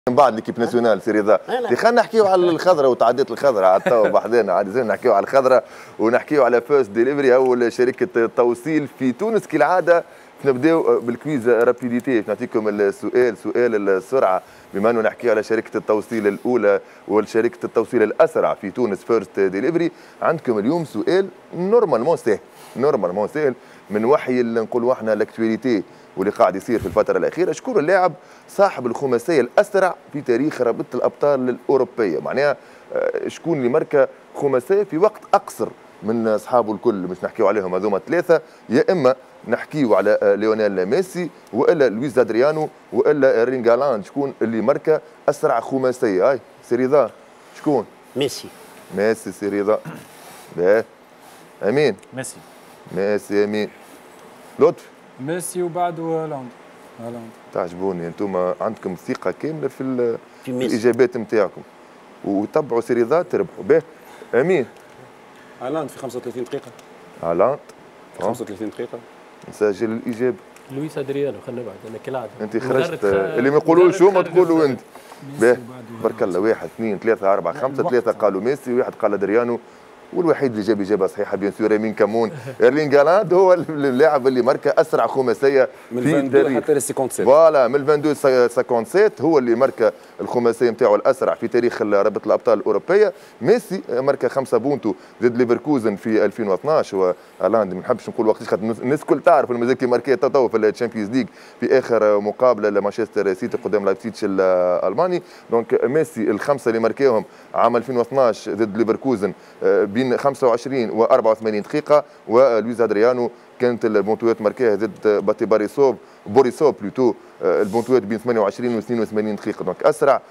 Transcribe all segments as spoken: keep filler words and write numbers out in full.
من بعد ليكيب ناسيونال سي رضا. خلينا نحكيو على الخضراء وتعديت الخضراء على التوا بحذانا عاد لازم نحكيو على الخضراء ونحكيو على فيرست ديليفري اول شركه توصيل في تونس كالعاده. نبداو بالكويز رابيديتي، نعطيكم السؤال سؤال السرعه بما انه نحكي على شركه التوصيل الاولى وشركه التوصيل الاسرع في تونس فيرست ديليفري. عندكم اليوم سؤال نورمالمون سهل نورمالمون سهل من وحي اللي نقولوا احنا لاكتواليتي واللي قاعد يصير في الفتره الاخيره. شكون اللاعب صاحب الخماسيه الاسرع في تاريخ رابطه الابطال الاوروبيه؟ معناها شكون اللي ماركه خماسيه في وقت اقصر من اصحابه الكل؟ مش نحكيو عليهم هذوما ثلاثه، يا اما نحكيو على ليونيل ميسي والا لويس ادريانو والا ايرلينغ هالاند. شكون اللي ماركه اسرع خماسيه؟ هاي سي رضا شكون؟ ميسي. ميسي سي رضا. باهي امين. ميسي. ميسي امين. لطفي. ميسي وبعده هالاند. هالاند. تعجبوني انتم عندكم ثقه كامله في, في, في الاجابات نتاعكم وتبعوا سي رضا تربحوا. باهي امين. هالاند في خمسة وثلاثين دقيقه. هالاند في خمسة وثلاثين دقيقه. نسجل الاجابه. لويس ادريانو خلينا نبعد انا كالعاده. انت خرجت اللي ما يقولوش هما تقولوا انت. باهي بارك الله. واحد اثنين ثلاثة أربعة خمسة، ثلاثة قالوا ميسي، واحد قال ادريانو، والوحيد اللي جاب اجابه صحيحه بيان سور امين كمون. ايرلينغ هالاند هو اللاعب اللي ماركه اسرع خماسيه في التاريخ. حتى ل سبعة وخمسين. فوالا من اثنين وخمسين هو اللي ماركه الخماسيه نتاعو الاسرع في تاريخ رابطه الابطال الاوروبيه. ميسي ماركه خمسه بونتو ضد ليفركوزن في ألفين واثناش، وهالاند ما نحبش نقول وقتاش خاطر الناس الكل تعرف المازال كي ماركيه تو في الشامبيونز ليج في اخر مقابله لمانشستر سيتي قدام لايبزيتش الالماني. دونك ميسي الخمسه اللي ماركيهم عام ألفين واثناش ضد ليفركوزن بين خمسة وعشرين و أربعة وثمانين دقيقه، ولويس ادريانو كانت البونتوات ماركيه ضد باتي باريسوف بوريسوف بلوتو البونتوات بين ثمانية وعشرين و اثنين وثمانين دقيقه. دونك اسرع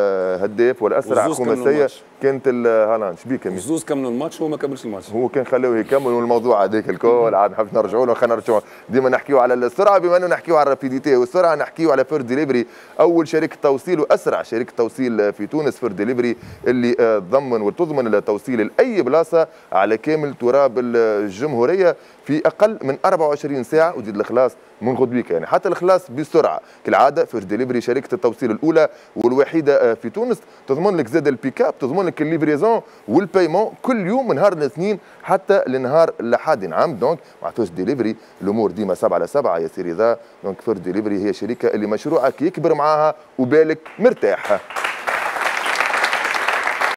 هداف والاسرع خماسيه كانت هالاند. شبيك زوز كملوا الماتش وهو ما كملش الماتش. هو كان خلوه يكمل والموضوع هذاك الكل عاد نحب نرجعوا له. خلينا نرجعوا ديما نحكيو على السرعه بما انه نحكيو على الرابيديتي والسرعه. نحكيو على فير ديليفري اول شركه توصيل واسرع شركه توصيل في تونس فير ديليفري اللي تضمن وتضمن التوصيل لاي بلاصه على كامل تراب الجمهوريه في اقل من أربعة وعشرين ساعه وزيد الخلاص من غدويك، يعني حتى الخلاص بسرعه كالعاده. فير ديليفري شركه التوصيل الاولى والوحيده في تونس، تضمن لك زاد البيك اب، تضمن لك الليفريزون والبايمون كل يوم من نهار الاثنين حتى لنهار الاحد عام. دونك مع فير ديليفري الامور ديما سبعة على سبعة يا سي رضا. دونك فير ديليفري هي شركه اللي مشروعك يكبر معاها وبالك مرتاح.